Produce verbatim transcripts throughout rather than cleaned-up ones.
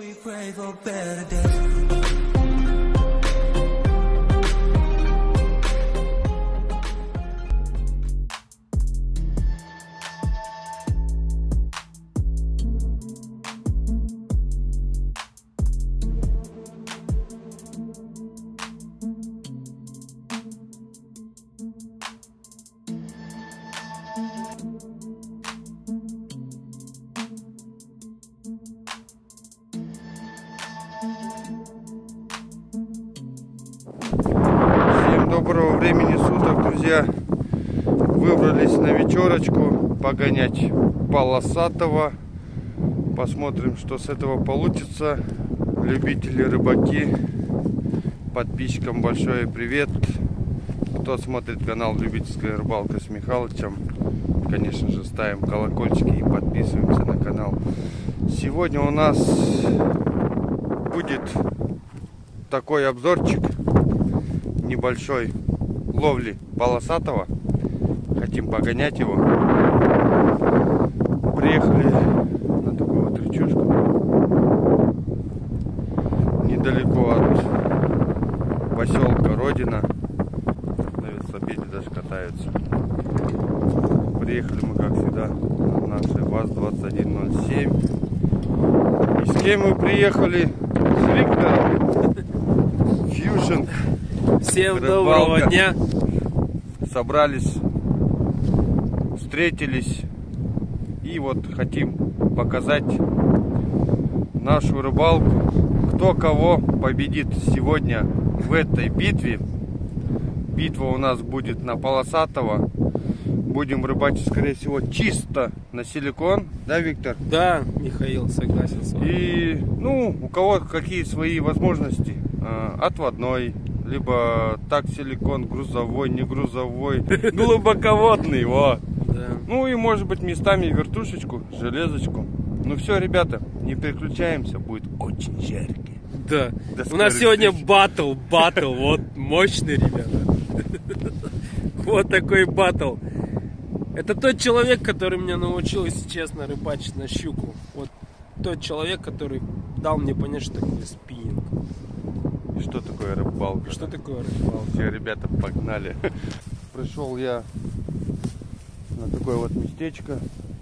Доброго времени суток, друзья. Выбрались на вечерочку погонять полосатого. Посмотрим, что с этого получится. Любители рыбаки, подписчикам большой привет. Кто смотрит канал Любительская рыбалка с Михалычем, конечно же, ставим колокольчики и подписываемся на канал. Сегодня у нас будет такой обзорчик небольшой ловли полосатого. Хотим погонять его. Приехали на такую вот речушку недалеко от поселка Родина. На велосипеде даже катаются. Приехали мы, как всегда, на нашей ВАЗ двадцать один ноль семь. И с кем мы приехали? С Виктором. Фьюшн. Всем доброго дня. Собрались, встретились и вот хотим показать нашу рыбалку. Кто кого победит сегодня в этой битве. Битва у нас будет на полосатого. Будем рыбачить, скорее всего, чисто на силикон. Да, Виктор? Да, Михаил, согласен с вами. И, ну, у кого какие свои возможности. Отводной, либо так силикон, грузовой, не грузовой, глубоководный, вот. Да. Ну и может быть местами вертушечку, железочку. Ну все, ребята, не переключаемся, будет очень жарко. Да. У нас сегодня батл, батл, вот мощный, ребята. Вот такой батл. Это тот человек, который меня научил, если честно, рыбачить на щуку. Вот тот человек, который дал мне понять, что такое спиннинг. Что такое рыбалка? Что такое рыбалка? Все, ребята, погнали. Пришел я на такое вот местечко.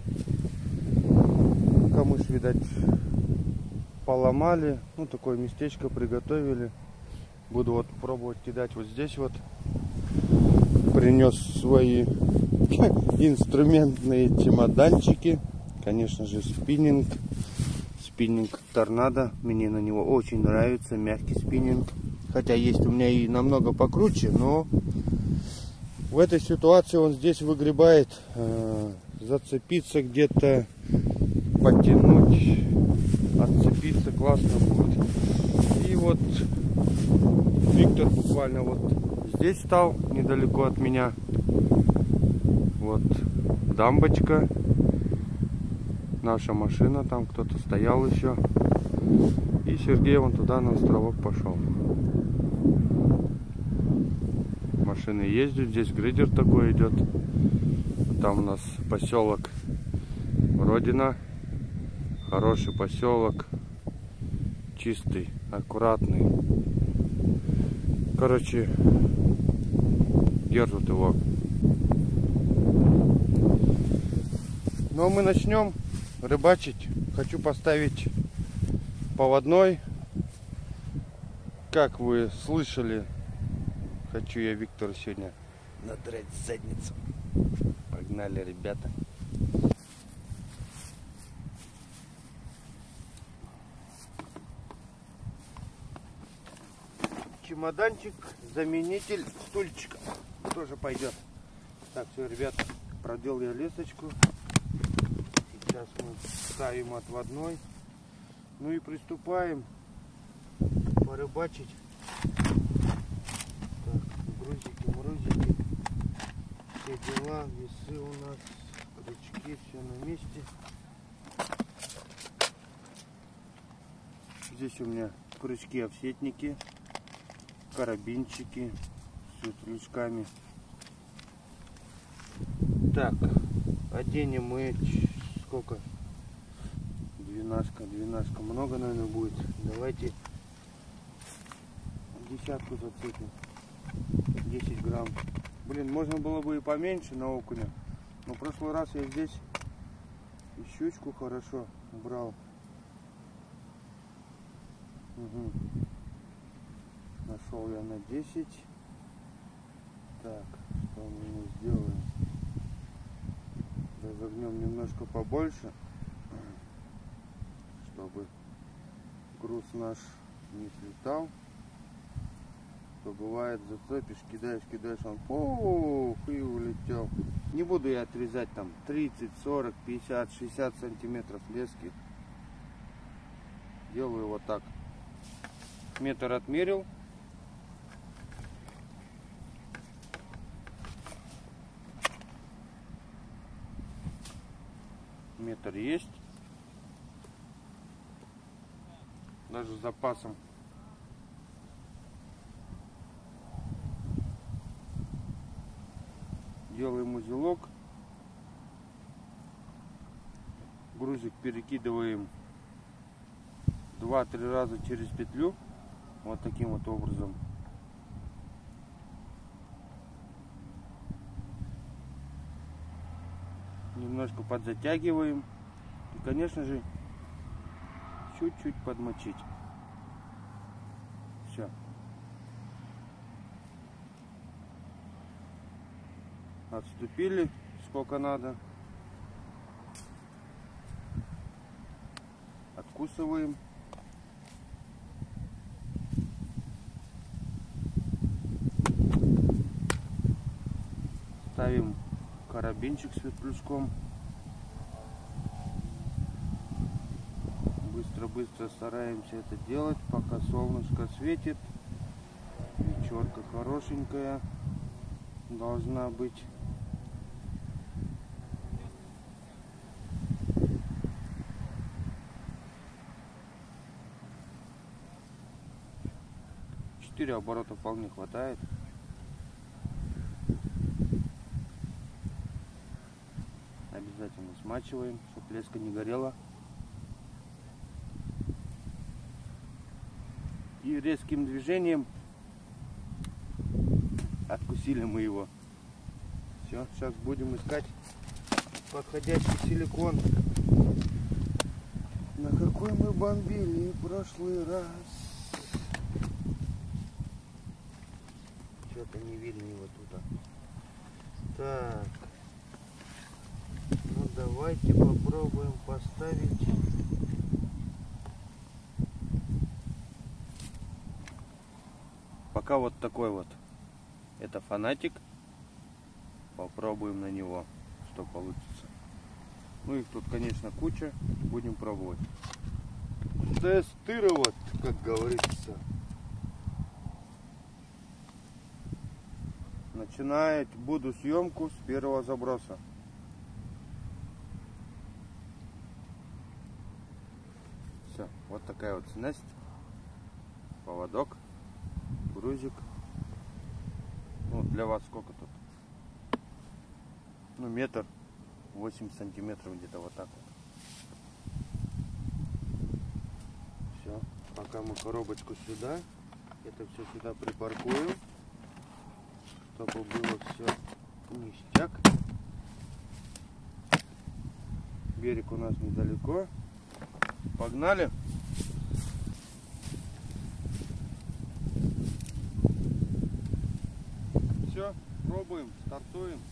Камыш, видать, поломали. Ну, такое местечко приготовили. Буду вот пробовать кидать вот здесь вот. Принес свои инструментные чемоданчики. Конечно же, спиннинг. Спиннинг торнадо, мне на него очень нравится, мягкий спиннинг, хотя есть у меня и намного покруче, но в этой ситуации он здесь выгребает, э, зацепиться где-то, потянуть, отцепиться классно будет. И вот Виктор буквально вот здесь стал, недалеко от меня, вот дамбочка. Наша машина, там кто-то стоял еще. И Сергей вон туда на островок пошел. Машины ездят, здесь грейдер такой идет. Там у нас поселок Родина. Хороший поселок. Чистый, аккуратный. Короче, держат его. Ну а мы начнем рыбачить. Хочу поставить поводной. Как вы слышали, хочу я Виктору сегодня надрать задницу. Погнали, ребята. Чемоданчик, заменитель стульчика тоже пойдет. Так, все, ребята, продел я лесочку. Сейчас мы ставим отводной. Ну и приступаем порыбачить. Так, грузики, морозики. Все дела, весы у нас, крючки, все на месте. Здесь у меня крючки-офсетники, карабинчики с крючками. Так, оденем мы сколько? Двенашка, двенашка. Много, наверное, будет. Давайте десятку зацепим. десять грамм. Блин, можно было бы и поменьше на окуня. Но в прошлый раз я здесь и щучку хорошо брал. Угу. Нашел я на десять. Так, что мы ему сделаем? Разогнем немножко побольше, чтобы груз наш не слетал. То бывает, зацепишь, кидаешь, кидаешь, он пух, и улетел. Не буду я отрезать там тридцать, сорок, пятьдесят, шестьдесят сантиметров лески. Делаю вот так. Метр отмерил. Метр есть. Даже с запасом. Делаем узелок. Грузик перекидываем два-три раза через петлю. Вот таким вот образом. Немножко подзатягиваем. И, конечно же, чуть-чуть подмочить. Все. Отступили сколько надо. Откусываем. Ставим карабинчик с ветлюжком. Быстро-быстро стараемся это делать, пока солнышко светит. Вечерка хорошенькая должна быть. Четыре оборота вполне хватает. Обязательно смачиваем, чтобы леска не горела. И резким движением откусили мы его. Все, сейчас будем искать подходящий силикон. На какой мы бомбили в прошлый раз. Что-то не видно его тут. Так. Ну давайте попробуем поставить. Пока вот такой вот. Это фанатик. Попробуем на него, что получится. Ну их тут, конечно, куча. Будем пробовать. Тестировать, как говорится. Начинать буду съемку с первого заброса. Все, вот такая вот снасть. Поводок. Грузик. Ну, для вас сколько тут? Ну, метр восемь сантиметров, где-то вот так вот. Все. Пока мы коробочку сюда, это все сюда припаркуем, чтобы было все ништяк. Берег у нас недалеко. Погнали. Все, пробуем, стартуем.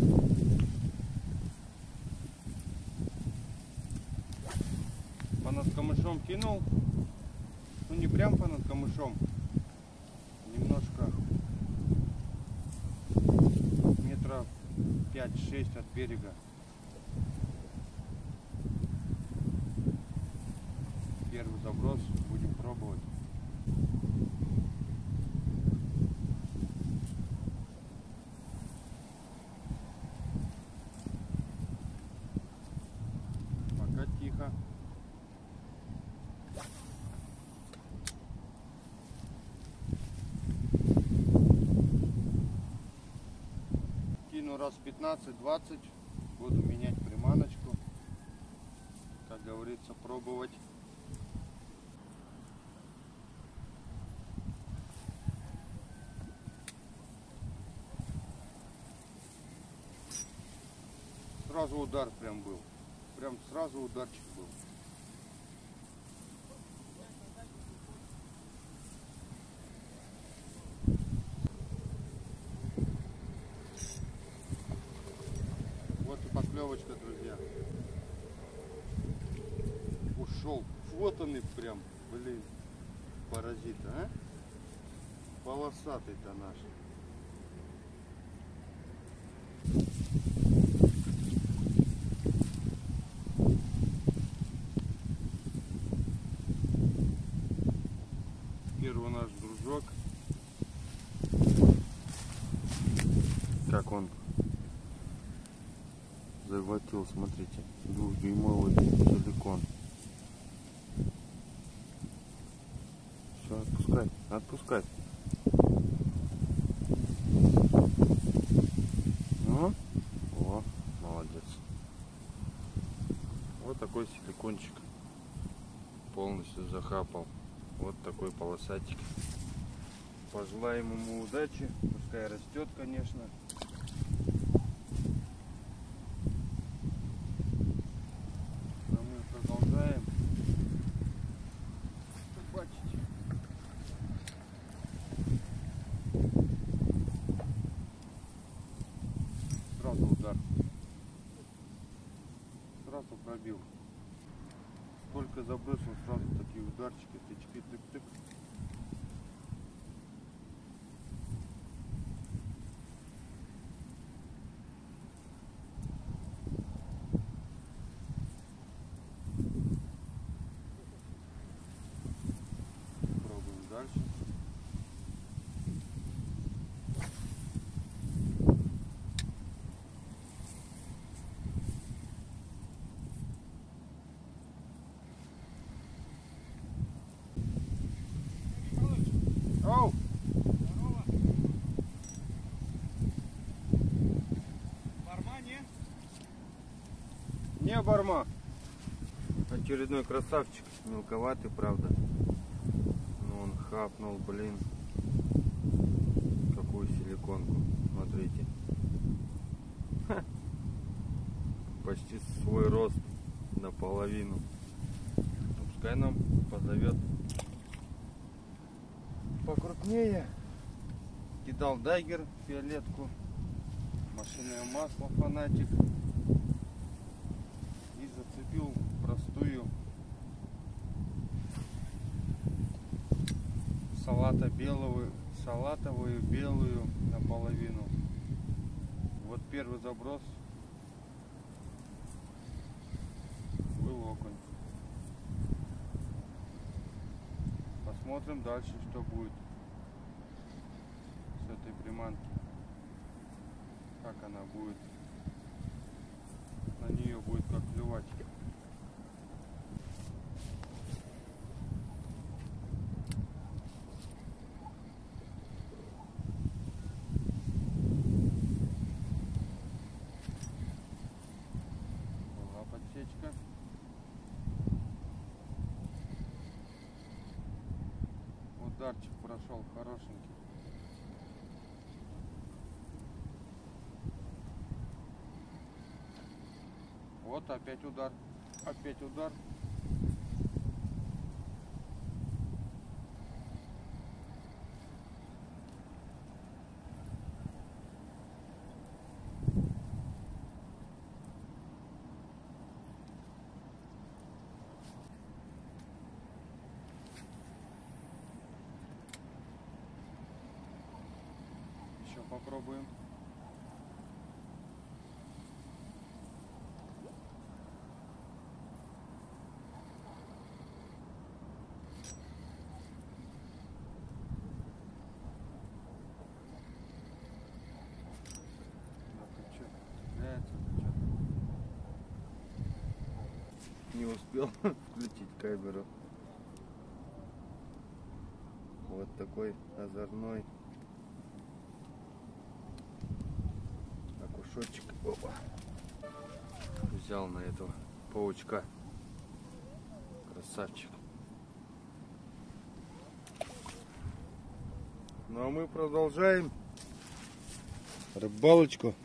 По над камышом кинул. Ну не прям по над камышом. Немножко метров пять-шесть от берега. Первый заброс, будем пробовать. Пока тихо. Раз пятнадцать-двадцать буду менять приманочку, как говорится. нравится пробовать. Сразу удар прям был. Прям сразу ударчик был. Вот и поклевочка, друзья. Ушел. Вот он и прям, блин, паразит, а? Полосатый-то наш. Первый наш дружок. Как он захватил, смотрите, двухдюймовый силикон. Все, отпускай, отпускай. Ну, о, молодец. Вот такой силикончик. Полностью захапал. Вот такой полосатик. Пожелаем ему удачи. Пускай растет, конечно. А мы продолжаем рыбачить. Сразу удар. Сразу пробил. Только забросил, сразу такие ударчики, тычки, тык-тык. Пробуем дальше. Оу! Здорово. Барма, не? Не барма. Очередной красавчик. Мелковатый, правда. Но он хапнул, блин. Какую силиконку. Смотрите. Ха. Почти свой рост наполовину. Пускай нам позовет покрупнее. Кидал дайгер, фиолетку, машинное масло, фанатик. И зацепил простую салата белую, салатовую белую наполовину. Вот первый заброс был окунь. Посмотрим дальше, что будет с этой приманки. Как она будет. На нее будет как клевать. Была подсечка. Ударчик прошел хорошенький. Вот опять удар. Опять удар. Еще попробуем. Не успел включить камеру. Вот такой озорной окушочек. Опа. Взял на этого паучка. Красавчик. Ну а мы продолжаем рыбалочку.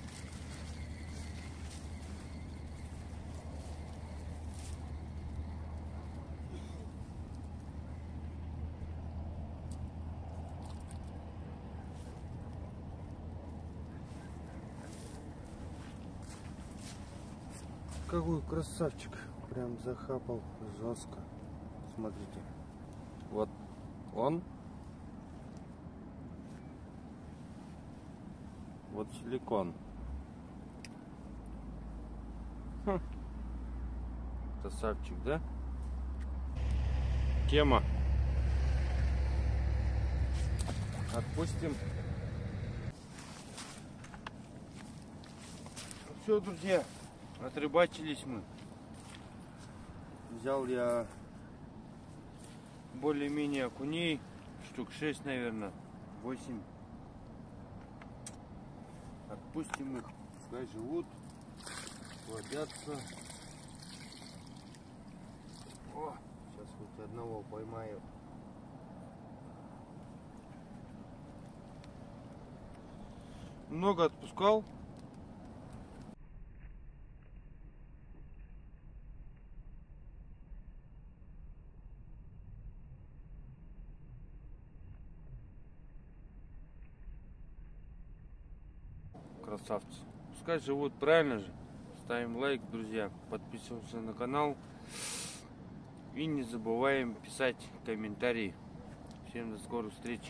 Какой красавчик. Прям захапал жестко. Смотрите. Вот он. Вот силикон. Хм. Красавчик, да? Тема. Отпустим. Все, друзья. Отрыбачились мы. Взял я более-менее окуней. Штук шесть, наверное. восемь. Отпустим их. Пускай живут. Плодятся. О, сейчас хоть одного поймаю. Много отпускал. Красавцы. Пускай живут, правильно же. Ставим лайк, друзья. Подписываемся на канал. И не забываем писать комментарии. Всем до скорых встреч.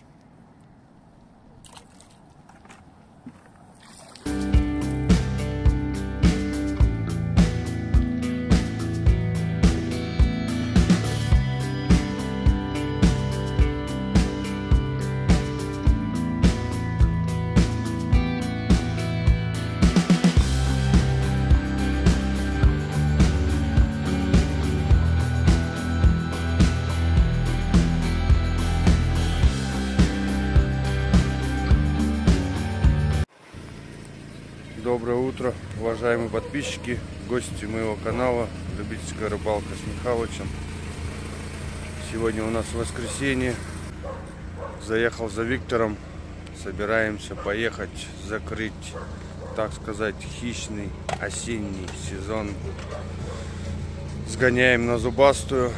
Доброе утро, уважаемые подписчики, гости моего канала Любительская рыбалка с Михалычем. Сегодня у нас воскресенье. Заехал за Виктором. Собираемся поехать закрыть, так сказать, хищный осенний сезон. Сгоняем на зубастую.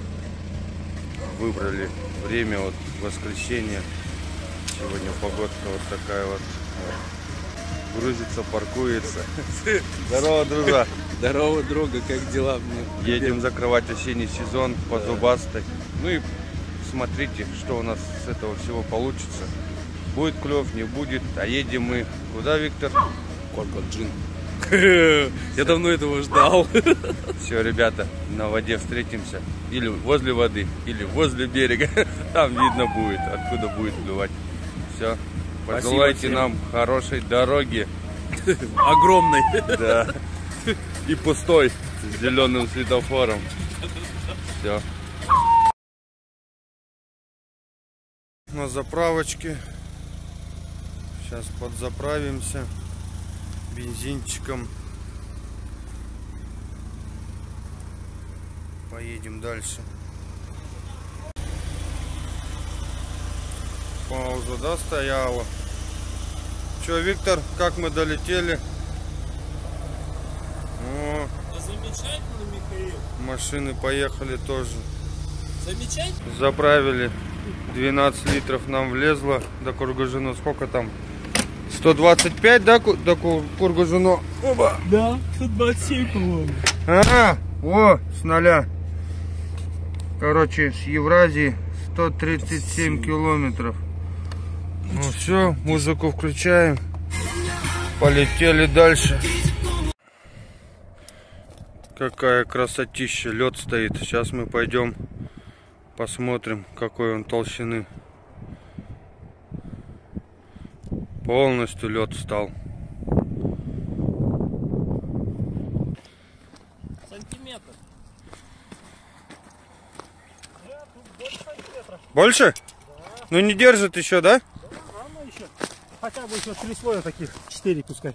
Выбрали время, вот воскресенье. Сегодня погодка вот такая вот. Грузится, паркуется. Здорово, друзья. Здорово, друга, как дела? Мне едем закрывать осенний сезон по зубастой. Ну и смотрите, что у нас с этого всего получится. Будет клев, не будет. А едем мы куда, Виктор? Коркоджин. Я давно этого ждал. Все, ребята, на воде встретимся. Или возле воды, или возле берега. Там видно будет, откуда будет клевать. Все. Пожелайте нам хорошей дороги. Огромной. Да. И пустой, с зеленым светофором. Все. На заправочке. Сейчас подзаправимся бензинчиком. Поедем дальше. Пауза, да, стояла. Че, Виктор, как мы долетели? О, да замечательно, Михаил. Машины поехали тоже. Замечательно. Заправили. двенадцать литров нам влезло до Кургужино. Сколько там? сто двадцать пять, да, до Кургужино? Оба. Да, сто двадцать семь, по-моему. А, о, с нуля. Короче, с Евразии сто тридцать семь километров. Ну все, музыку включаем. Полетели дальше. Какая красотища, лед стоит. Сейчас мы пойдем посмотрим, какой он толщины. Полностью лед встал. Сантиметр. Больше? Да. Ну не держит еще, да? Еще. Хотя бы еще три слоя таких, четыре пускай.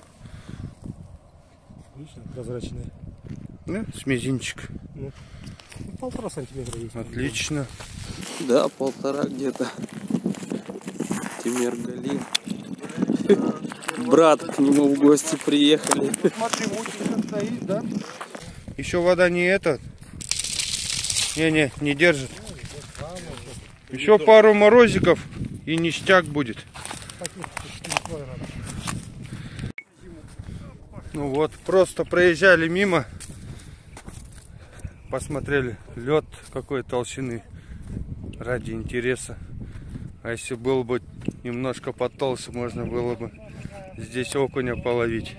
Отлично, прозрачные. Да, с мизинчик. Ну. Полтора сантиметра есть. Отлично. Да, полтора где-то. Тимиргали. Брат, к нему в гости приехали. Смотри, мультик стоит, да? Еще вода не этот. Не-не, не держит. Еще пару морозиков и ништяк будет. Ну вот, просто проезжали мимо. Посмотрели лед какой толщины ради интереса. А если было бы немножко потолще, можно было бы здесь окуня половить.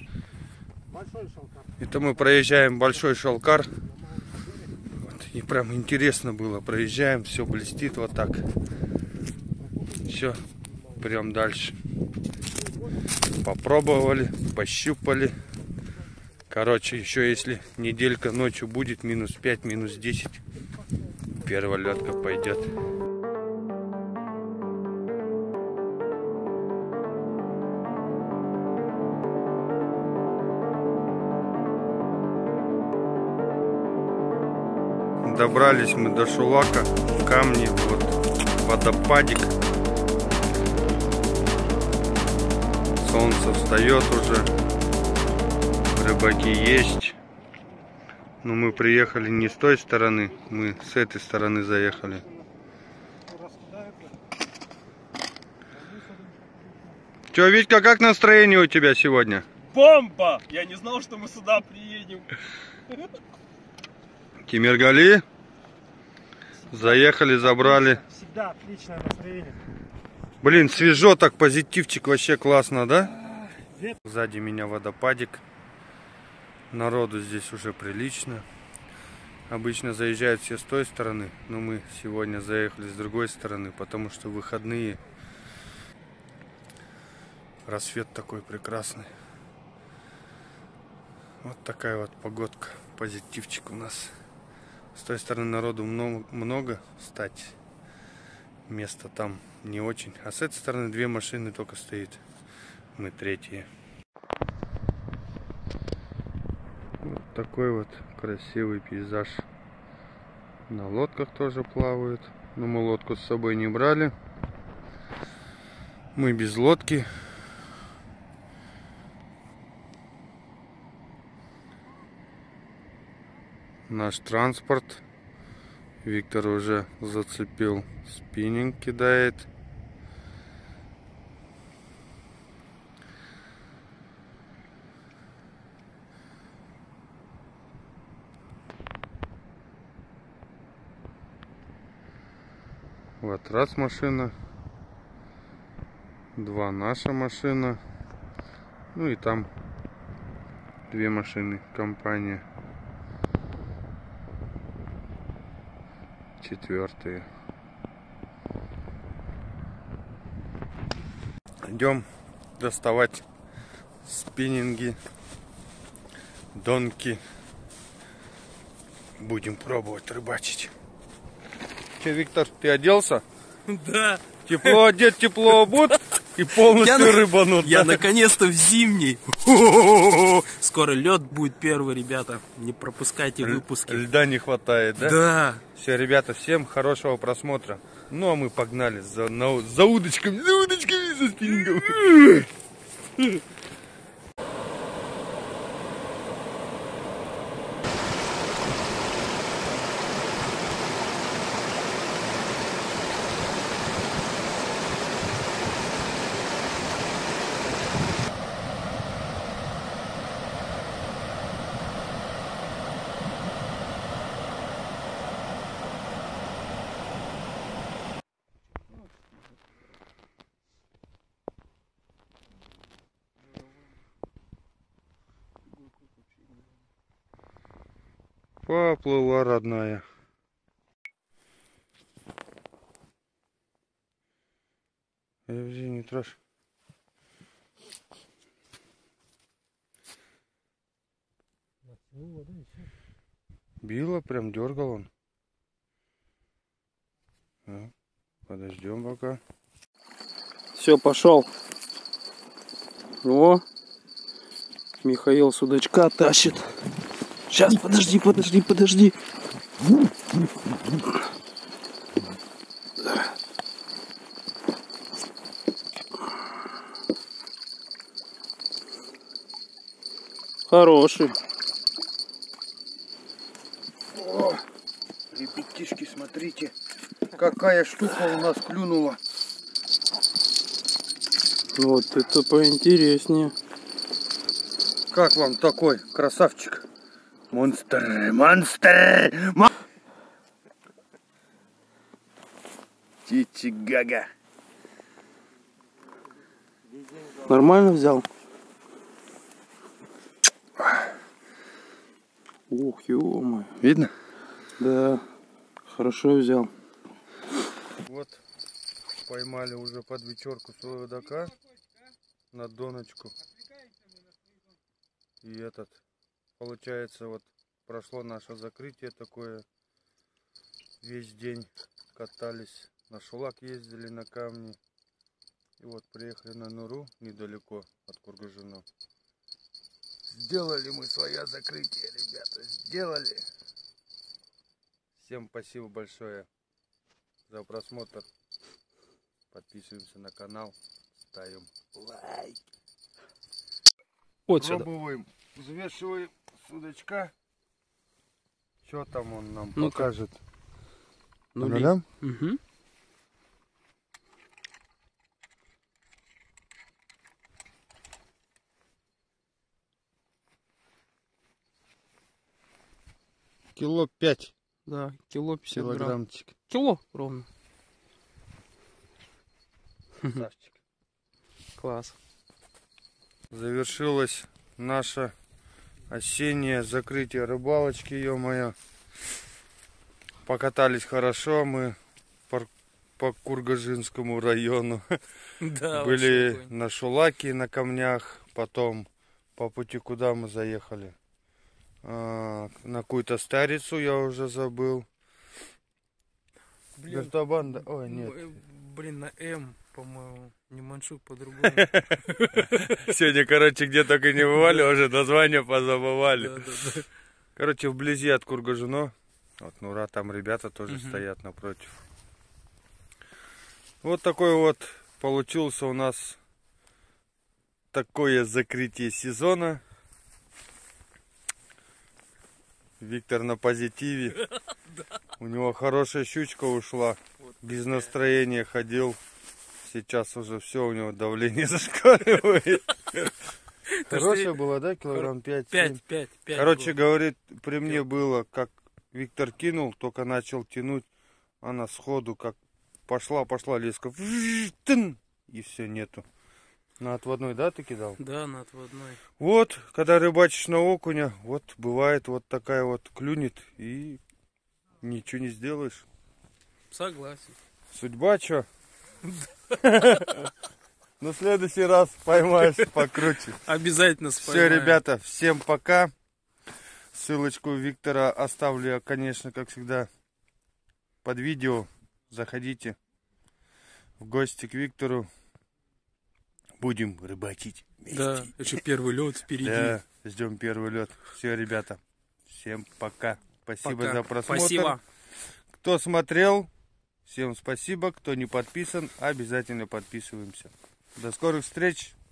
Это мы проезжаем Большой Шалкар. Вот, и прям интересно было. Проезжаем, все блестит вот так. Все, прям дальше. Попробовали, пощупали. Короче, еще если неделька ночью будет минус пять, минус десять, первая лёдка пойдет. Добрались мы до Шулака, камни, вот водопадик. Солнце встает уже, рыбаки есть. Но мы приехали не с той стороны, мы с этой стороны заехали. Че, Витька, как настроение у тебя сегодня? Бомба! Я не знал, что мы сюда приедем. Тимиргали. Заехали, забрали. Всегда отличное настроение. Блин, свежо так, позитивчик, вообще классно, да? Сзади меня водопадик. Народу здесь уже прилично. Обычно заезжают все с той стороны, но мы сегодня заехали с другой стороны, потому что выходные. Рассвет такой прекрасный. Вот такая вот погодка, позитивчик у нас. С той стороны народу много, много стать. Места там не очень. А с этой стороны две машины только стоит. Мы третьи. Вот такой вот красивый пейзаж. На лодках тоже плавают. Но мы лодку с собой не брали. Мы без лодки. Наш транспорт. Виктор уже зацепил спиннинг, кидает. Вот раз машина, два наша машина, ну и там две машины, компания. Четвертые. Идем доставать спиннинги, донки. Будем пробовать рыбачить. Че, Виктор, ты оделся? Да. Тепло одет, тепло обут и полностью я рыбанут. Я наконец-то в зимний. Скоро лед будет первый, ребята. Не пропускайте выпуски. Льда не хватает, да? Да. Все, ребята, всем хорошего просмотра. Ну а мы погнали за, на, за удочками, за удочками, за спиннингом. Поплыла, родная. Подожди, не трожь. Било, прям дергал он. А, подождем пока. Все, пошел. О, Михаил судачка тащит. Сейчас, подожди, подожди, подожди. Хороший. О, ребятишки, смотрите, какая штука у нас клюнула. Вот это поинтереснее. Как вам такой красавчик? Монстр, монстр, мон... Чичигага. Нормально взял? Ух, ё-моё. Видно? Да, хорошо взял. Вот, поймали уже под вечерку своего родака на доночку. И этот, получается, вот прошло наше закрытие такое. Весь день катались, на шулак ездили, на камни. И вот приехали на Нуру, недалеко от Кургажино. Сделали мы свое закрытие, ребята, сделали. Всем спасибо большое за просмотр. Подписываемся на канал, ставим лайк. Вот сюда. Пробуем, взвешиваем судачка. Что там он нам Ну-ка. покажет? Нули. Да? Угу. Кило пять Да, кило пятьдесят грамм. килограммчик. Кило ровно. Красавчик. Класс. Завершилось наше осеннее закрытие рыбалочки, ё-моё. Покатались хорошо мы по, по Кургажинскому району. Да, Были на шулаке, на камнях. Потом по пути куда мы заехали? А, на какую-то старицу, я уже забыл. Блин, Бертабан, да? Ой, нет. Блин, на М, по-моему. Не Маншук, по-другому. Сегодня, короче, где только не бывали, уже название позабывали. Да, да, да. Короче, вблизи от Кургажино. Вот Нура, там ребята тоже Мгм. стоят напротив. Вот такой вот получился у нас такое закрытие сезона. Виктор на позитиве. У него хорошая щучка ушла. Без настроения ходил. Сейчас уже все, у него давление зашкаливает. Хорошая была, да, килограмм пять? Пять, пять, пять. Короче, говорит, при мне было, как Виктор кинул, только начал тянуть, она сходу как пошла, пошла леска, и все, нету. На отводной, да, ты кидал? Да, на отводной. Вот, когда рыбачишь на окуня, вот бывает вот такая вот клюнет, и ничего не сделаешь. Согласен. Судьба, чё? Ну, в следующий раз поймаешь покруче. Обязательно Все, споймаем. ребята, всем пока. Ссылочку Виктора оставлю я, конечно, как всегда, под видео. Заходите в гости к Виктору. Будем рыбачить вместе. Да, еще первый лед впереди. Да, ждем первый лед. Все, ребята, всем пока. Спасибо Пока. за просмотр. Спасибо. Кто смотрел, всем спасибо. Кто не подписан, обязательно подписываемся. До скорых встреч.